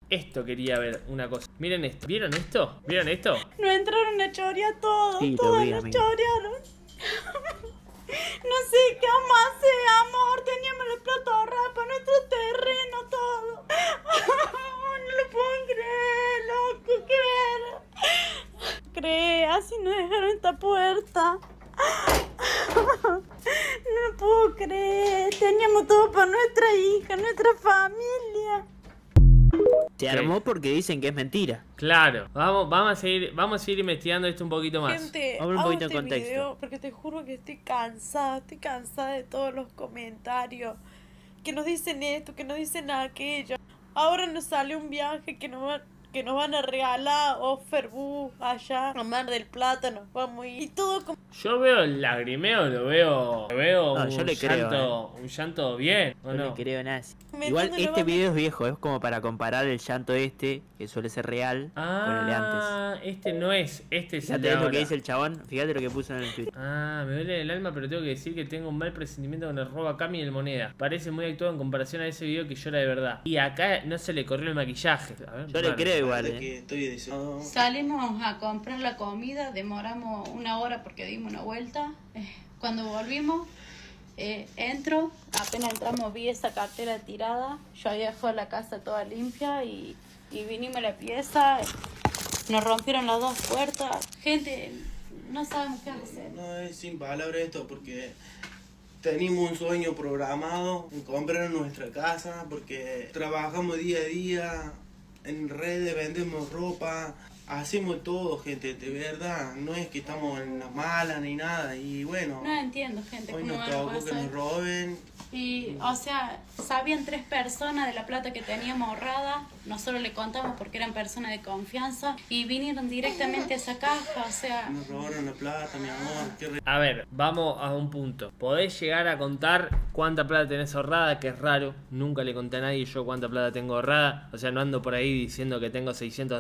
Esto quería ver, una cosa. Miren esto. ¿Vieron esto? ¿Vieron esto? Nos entraron a chorear todo. Sí, Todos lo vi, nos amigo. chorearon. No sé qué vamos a hacer, amor. Teníamos la plata ahorrada para nuestro terreno, todo. No lo puedo creer, loco. ¿Qué ver? Así nos dejaron esta puerta. No lo puedo creer. Teníamos todo para nuestra hija, nuestra familia. Se armó porque dicen que es mentira. Claro. Vamos a seguir investigando esto un poquito más. Gente, Vamos un hago poquito en este contexto. video porque te juro que estoy cansada de todos los comentarios que nos dicen esto, que nos dicen aquello. Ahora nos sale un viaje que nos van a regalar Offerbus allá a Mar del Plata, nos vamos a ir. Y todo como... Yo veo el lagrimeo, lo veo No, un yo le creo, llanto, un llanto bien, ¿o No no? le creo nada. Me Igual entiendo, este lo video es viejo, es como para comparar el llanto este, que suele ser real, con el de antes. Este no es, este es el de Fíjate lo ahora. que dice el chabón, fíjate lo que puso en el tweet. Me duele el alma, pero tengo que decir que tengo un mal presentimiento con el robo a Cami y el moneda. Parece muy actuado en comparación a ese video que llora de verdad. Y acá no se le corrió el maquillaje. A ver, Yo le creo igual, Que estoy diciendo... Salimos a comprar la comida, demoramos 1 hora porque dimos una vuelta. Cuando volvimos, entro, apenas entramos vi esa cartera tirada. Yo había dejado la casa toda limpia y vinimos a la pieza. Nos rompieron las 2 puertas. Gente, no sabemos qué hacer. No es sin palabras esto porque teníamos un sueño programado en comprar nuestra casa porque trabajamos día a día en redes, vendemos ropa, hacemos todo, gente, de verdad, no es que estamos en la mala ni nada y bueno, No entiendo, gente, hoy cómo nos van a tocó que pasar. nos roben. Y, o sea, sabían 3 personas de la plata que teníamos ahorrada. Nosotros le contamos porque eran personas de confianza. Y vinieron directamente a esa caja, o sea... Nos robaron la plata, mi amor. A ver, vamos a un punto. ¿Podés llegar a contar cuánta plata tenés ahorrada? Que es raro. Nunca le conté a nadie yo cuánta plata tengo ahorrada. O sea, no ando por ahí diciendo que tengo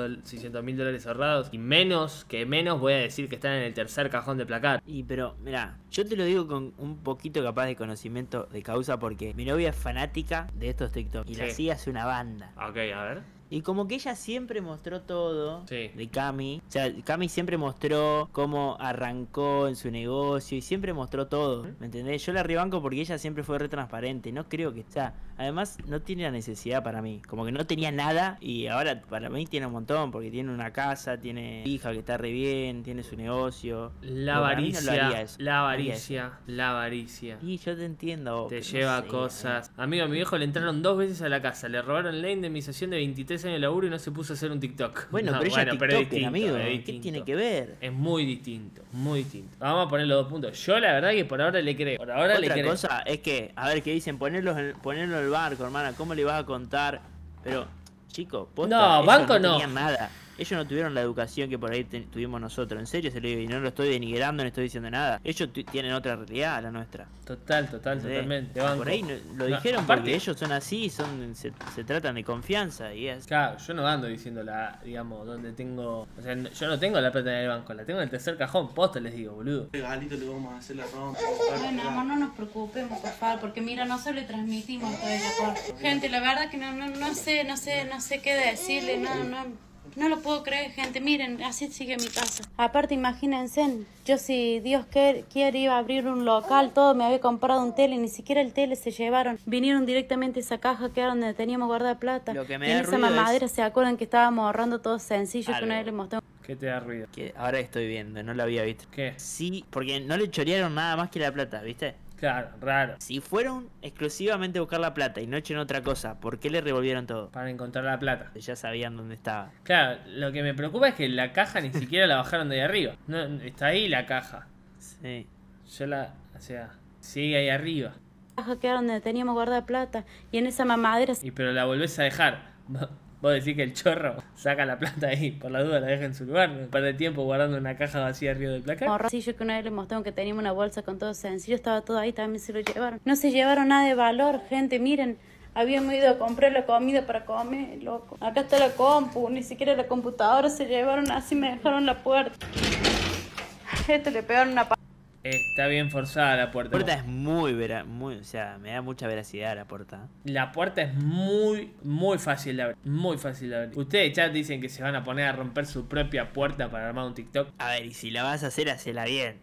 $600.000 ahorrados. Y menos voy a decir que están en el tercer cajón de placar. Y pero, mira, yo te lo digo con un poquito capaz de conocimiento de causa porque mi novia es fanática de estos TikTok y Sí. la sigue hace una banda. Ok, a ver. Y como que ella siempre mostró todo Sí. de Cami. O sea, Cami siempre mostró cómo arrancó en su negocio y siempre mostró todo. ¿Me entendés? Yo la rebanco porque ella siempre fue re transparente. No creo que... O sea, además no tiene la necesidad para mí. Como que no tenía nada y ahora para mí tiene un montón porque tiene una casa, tiene hija que está re bien, tiene su negocio. La Pero para mí no lo haría avaricia, eso. la No haría eso. avaricia, la avaricia. Y yo te entiendo. Te pero no lleva sé, cosas. Amigo, a mi viejo le entraron 2 veces a la casa. Le robaron la indemnización de 23 años de laburo y no se puso a hacer un TikTok. Bueno, No, pero ella es pero TikToker, amigo. es ¿Qué distinto. tiene que ver? Es muy distinto, muy distinto. Vamos a poner los 2 puntos. Yo la verdad que por ahora le creo. Por ahora le Otra creo. cosa es que, a ver, ¿qué dicen? Ponerlo en el barco, hermana. ¿Cómo le vas a contar? Pero, chicos, posta, No, ellos banco no no. tenían nada. Ellos no tuvieron la educación que por ahí tuvimos nosotros. En serio se lo digo. Y no lo estoy denigrando, no estoy diciendo nada. Ellos tienen otra realidad a la nuestra. Total, ¿Entendés? totalmente. Banco. Por ahí lo No, dijeron aparte- porque ellos son así, se tratan de confianza. Y es. Claro, yo no ando diciendo digamos, donde tengo. O sea, yo no tengo la plata en el banco, la tengo en el tercer cajón. Posta les digo, boludo. Regalito le vamos a hacer la rompa. Bueno, amor, no nos preocupemos, por favor, porque mira, nosotros le transmitimos todo el aporte. Gente, la verdad que no sé qué decirle, no lo puedo creer, gente. Miren, así sigue mi casa. Aparte, imagínense, yo si Dios quiere iba a abrir un local, todo, me había comprado un tele, ni siquiera el tele se llevaron. Vinieron directamente a esa caja que era donde teníamos guardada plata. Lo que me Y en da esa ruido mamadera, es- ¿se acuerdan que estábamos ahorrando todo sencillo? Que Algo. una vez le mostré ¿Qué te da ruido? Que ahora estoy viendo, no lo había visto. ¿Qué? Sí, porque no le chorearon nada más que la plata, ¿viste? Claro, raro. Si fueron exclusivamente a buscar la plata y no echaron otra cosa, ¿por qué le revolvieron todo? Para encontrar la plata. Ya sabían dónde estaba. Claro, lo que me preocupa es que la caja ni siquiera la bajaron de ahí arriba. No, está ahí la caja. Sí. O sea, sigue ahí arriba. caja que era donde teníamos guardada plata. Y en esa mamadera Y pero la volvés a dejar. Vos decís que el chorro saca la plata ahí, por la duda la deja en su lugar. No pierde tiempo guardando una caja vacía arriba del placar. morracillo que una vez le mostraron que teníamos una bolsa con todo sencillo, estaba todo ahí, también se lo llevaron. No se llevaron nada de valor, gente, miren. Habíamos ido a comprar la comida para comer, loco. Acá está la compu, ni siquiera la computadora se llevaron, así me dejaron la puerta. Esto le pegaron una Está bien forzada la puerta. La puerta es muy, o sea, me da mucha veracidad la puerta. La puerta es muy fácil de abrir. Muy fácil de abrir. Ustedes chat dicen que se van a poner a romper su propia puerta para armar un TikTok. A ver, y si la vas a hacer, hacela bien.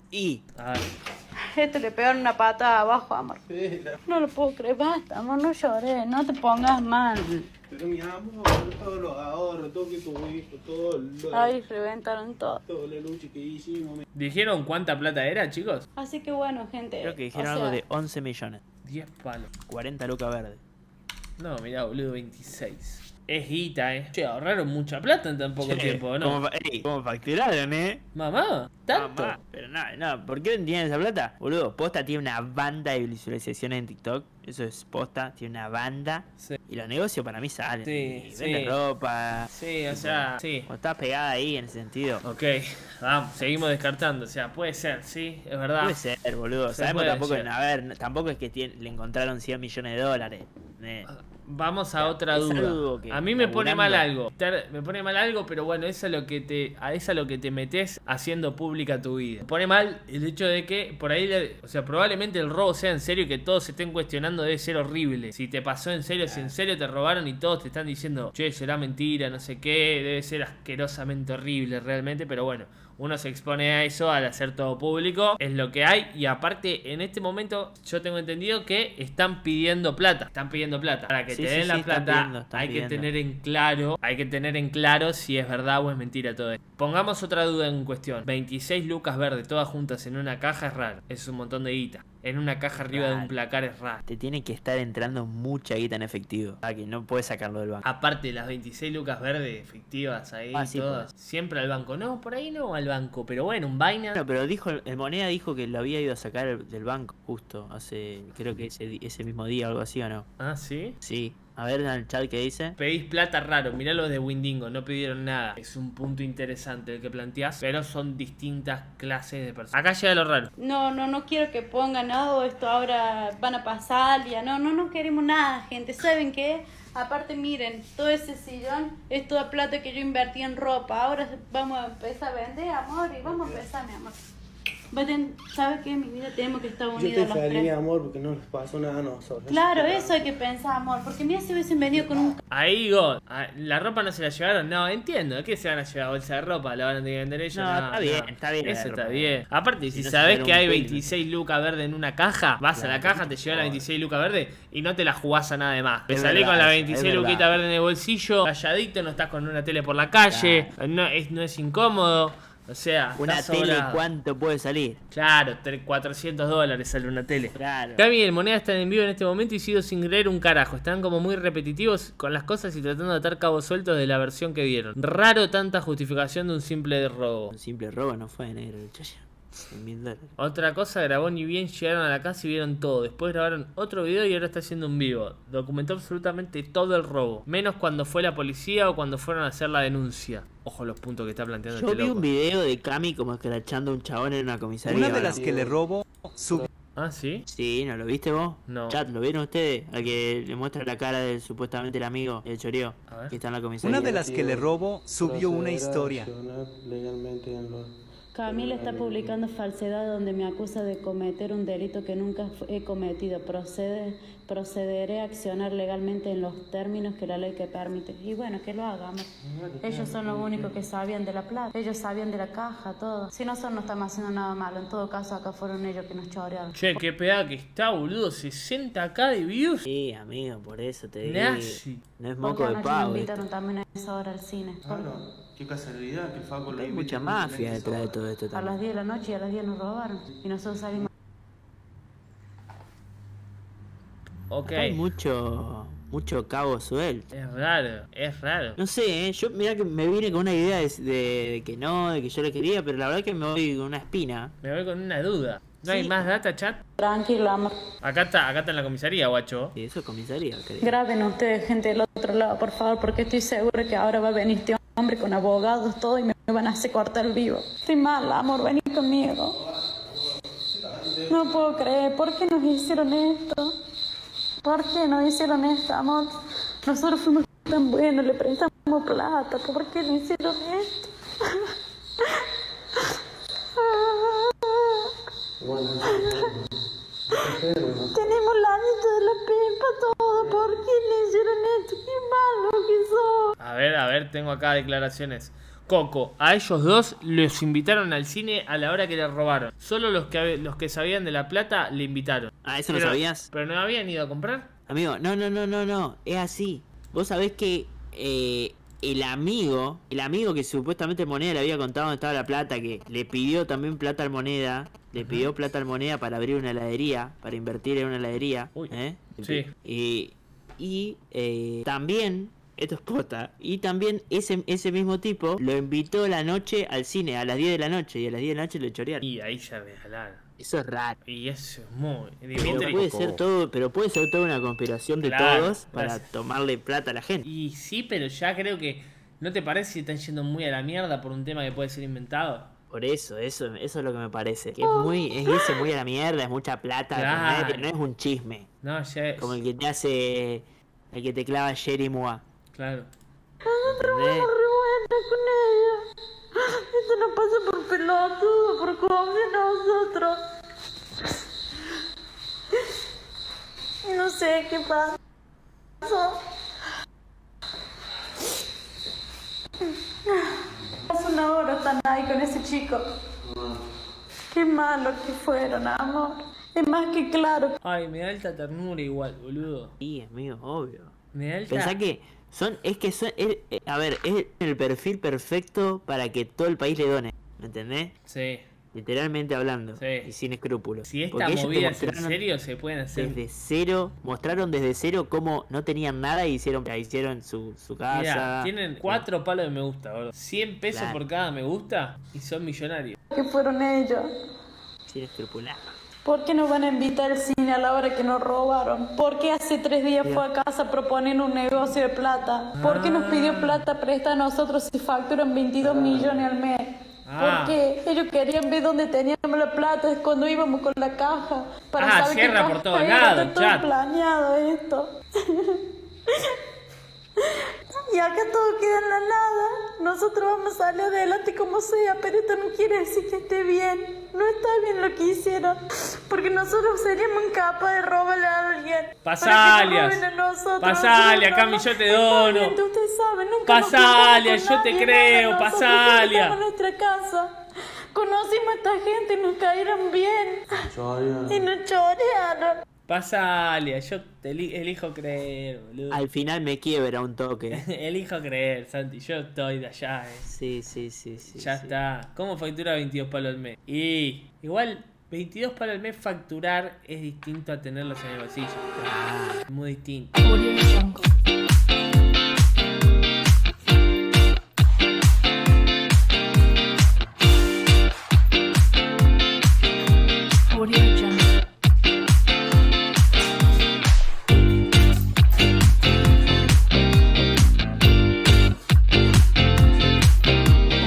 A ver. Este le pegaron una patada abajo, amor. No lo puedo creer, basta, amor, no llores, no te pongas mal. Pero mi amor, todos los ahorros, todo que tuviste, Ay, reventaron todo. toda la lucha que hicimos. ¿Dijeron cuánta plata era, chicos? Así que bueno, gente. Creo que dijeron o algo sea, de 11 millones. 10 palos. 40 lucas verdes. No, mirá, boludo, 26. Es guita, Che, ahorraron mucha plata en tan poco tiempo, ¿no? ¿Cómo facturaron, Mamá, ¿tanto? Mamá, pero no, ¿por qué no tienen esa plata? Boludo, Posta tiene una banda de visualizaciones en TikTok. Eso es Posta, tiene una banda. Sí. Y los negocios para mí salen. Sí, Y sí. venden ropa. Sí, o sea, sí. O estás pegada ahí en ese sentido. Ok, vamos, seguimos descartando. O sea, puede ser, sí, es verdad. Puede ser, boludo. Se Sabemos puede tampoco, ser. a ver, tampoco es que le encontraron 100 millones de dólares. Vamos a otra es algo duda. que A mí me pone laburando- mal algo. Me pone mal algo, pero bueno, eso es lo que es a lo que te metes haciendo pública tu vida. Me pone mal el hecho de que por ahí, o sea, probablemente el robo sea en serio y que todos se estén cuestionando debe ser horrible. Si te pasó en serio, si en serio te robaron y todos te están diciendo, che, será mentira, no sé qué, debe ser asquerosamente horrible realmente, pero bueno. Uno se expone a eso al hacer todo público, es lo que hay. Y aparte, en este momento, yo tengo entendido que están pidiendo plata. Están pidiendo plata. Para que Sí, te sí, den la sí, están plata, pidiendo, están hay que pidiendo. tener en claro. Hay que tener en claro si es verdad o es mentira todo esto. Pongamos otra duda en cuestión. 26 lucas verdes, todas juntas en una caja es raro. Es un montón de guita. En una caja arriba de un Raro. placar es raro. Te tiene que estar entrando mucha guita en efectivo. Para que no puedes sacarlo del banco. Aparte, las 26 lucas verdes efectivas ahí, Ah, sí, todas. pues. Siempre al banco. No, por ahí no al banco. Pero bueno, un Binance. Bueno, pero el Moneda dijo que lo había ido a sacar del banco justo hace, creo que ese mismo día o algo así, ¿o no? Ah, ¿sí? Sí. A ver en el chat qué dice. Pedís plata raro, mirá los de Windingo, no pidieron nada. Es un punto interesante el que planteás, pero son distintas clases de personas. Acá llega lo raro. No quiero que pongan, no, esto ahora van a pasar, ya, no queremos nada, gente. ¿Saben qué? Aparte, miren, todo ese sillón es toda plata que yo invertí en ropa. Ahora vamos a empezar a vender, amor, y vamos a empezar, mi amor. ¿Sabes qué? Mi vida tenemos que estar Yo unidos te los feliz, tres. amor, porque no les pasó nada a nosotros. Claro, eso hay que pensar, amor, porque mira si hubiesen venido con un... Ahí, God, la ropa no se la llevaron. No, entiendo. ¿Qué se van a llevar? ¿Bolsa de ropa? ¿La van a tener que vender ellos? No, está bien, está bien Eso la está ropa. bien. Aparte, si no se sabes llevaron que un hay pelo. 26 lucas verdes en una caja, vas a la caja, te llevas la 26 lucas verdes y no te la jugás a nada de más. Te Es salís verdad, con la es 26 verdad. luquitas verdes en el bolsillo, calladito, no estás con una tele por la calle, no es incómodo. O sea, Una estás tele, sobrado. ¿cuánto puede salir? Claro, $400 sale una tele. Claro. Cami y el Moneda están en vivo en este momento y sigo sin creer un carajo. Están como muy repetitivos con las cosas y tratando de atar cabos sueltos de la versión que vieron. Raro tanta justificación de un simple robo. Un simple robo no fue, negro. El chayo. $100.000. Otra cosa, grabó ni bien llegaron a la casa y vieron todo. Después grabaron otro video y ahora está haciendo un vivo. Documentó absolutamente todo el robo. Menos cuando fue la policía o cuando fueron a hacer la denuncia. Ojo los puntos que está planteando Yo este vi loco. un video de Cami como escrachando a un chabón en una comisaría. Una de ¿o las no? que le robo su Ah, ¿sí? Sí, ¿no lo viste vos? No. Chat, ¿lo vieron ustedes? Al que le muestra la cara del supuestamente el amigo, el choreo, A ver. que está en la comisaría. Una de las que le robo subió una historia. Legalmente en los... Camila está publicando falsedad donde me acusa de cometer un delito que nunca he cometido. Procederé a accionar legalmente en los términos que la ley que permite. Y bueno, que lo hagamos. Ellos son los únicos que sabían de la plata. Ellos sabían de la caja, todo. Si nosotros no estamos haciendo nada malo, en todo caso acá fueron ellos que nos chorearon. Che, qué pegada que está, boludo. 60k de views. Sí, amigo, por eso te digo. Nazi. No es Porque moco de anoche me pavo. invitaron también a esa hora al cine. Claro, qué casualidad que el Faco lo Hay invite mucha a un mafia evento detrás de ahora. todo esto A las también. 10 de la noche y a las 10 nos robaron. Y nosotros salimos. Ok. Acá hay mucho cabo suelto. Es raro, es raro. No sé, yo mira que me vine con una idea de que no, de que yo lo quería, pero la verdad que me voy con una espina. Me voy con una duda. ¿No hay Sí. más data, chat? Tranquilo, amor. Acá está en la comisaría, guacho. Y eso es comisaría, creo. Graben ustedes, gente del otro lado, por favor, porque estoy segura que ahora va a venir este hombre con abogados, todo, y me van a hacer cortar el vivo. Estoy mal, amor, vení conmigo. No puedo creer, ¿por qué nos hicieron esto? ¿Por qué nos hicieron esto, amor? Nosotros fuimos tan buenos, le prestamos plata, ¿por qué nos hicieron esto? Tenemos la anita de la Pepa, todo. ¿Por qué le hicieron esto? Qué malo que sos. A ver, tengo acá declaraciones. Coco, a ellos dos los invitaron al cine a la hora que les robaron. Solo los que sabían de la plata le invitaron. Ah, ¿eso lo sabías? ¿Pero no habían ido a comprar? Amigo, no, es así. Vos sabés que el amigo que supuestamente Moneda le había contado dónde estaba la plata, que le pidió también plata al Moneda, le pidió plata al Moneda para abrir una heladería, para invertir en una heladería. Uy, sí. Y también, esto es posta, y también ese mismo tipo lo invitó la noche al cine, a las 10 de la noche, y a las 10 de la noche lo chorearon. Y ahí se regalaron. Eso es raro. Y eso es muy... Pero puede ser toda una conspiración de todos para tomarle plata a la gente. Y sí, pero ya creo que... ¿No te parece si están yendo muy a la mierda por un tema que puede ser inventado? Por eso es lo que me parece. Que es irse muy a la mierda, es mucha plata. Claro. No es un chisme. No, ya es... Como el que te hace... El que te clava Jerry Moa. Claro. ¿Entendés? Con ella. Esto no pasa por pelotudo, por confiar en nosotros. No sé qué pasa. Hace una hora están ahí con ese chico. Qué malo que fueron, amor. Es más que claro. Ay, me da alta ternura igual, boludo. Sí, amigo, obvio. Me da alta... Pensá que a ver, es el perfil perfecto para que todo el país le done. ¿Me entendés? Sí. Literalmente hablando. Sí. Y sin escrúpulos. Si esta Porque ellos te movida es en mostraron serio, se pueden hacer... desde cero, mostraron desde cero cómo no tenían nada y hicieron su casa. Mirá, tienen 4 palos de me gusta, boludo. 100 pesos Claro. por cada me gusta y son millonarios. Que fueron ellos. Sin escrupular. ¿Por qué nos van a invitar al cine a la hora que nos robaron? ¿Por qué hace 3 días fue a casa a proponer un negocio de plata? ¿Por qué nos pidió plata presta a nosotros si facturan 22 millones al mes? ¿Por qué? Ellos querían ver dónde teníamos la plata, es cuando íbamos con la caja. Para saber cierra qué por todos caja lados, era, está todo chat. planeado esto. Y acá todo queda en la nada. Nosotros vamos a salir adelante como sea, pero esto no quiere decir que esté bien. No está bien lo que hicieron. Porque nosotros seríamos incapaces de robarle a alguien. Pasalias. Pasalia, Cami, yo te dono. Ustedes saben, nunca nos Pasalia, juntamos con yo te nadie, creo, nada, nosotros Pasalia. siempre estamos en nuestra casa. Conocimos a esta gente y nos cayeron bien. Y nos chorearon. Pasalia, yo te elijo creer, boludo. Al final me quiebra un toque. Elijo creer, Santi, yo estoy de allá, Sí. Ya está. ¿Cómo factura 22 palos al mes? Y igual 22 palos al mes facturar es distinto a tenerlos en el bolsillo. Muy distinto. Audio Jungle.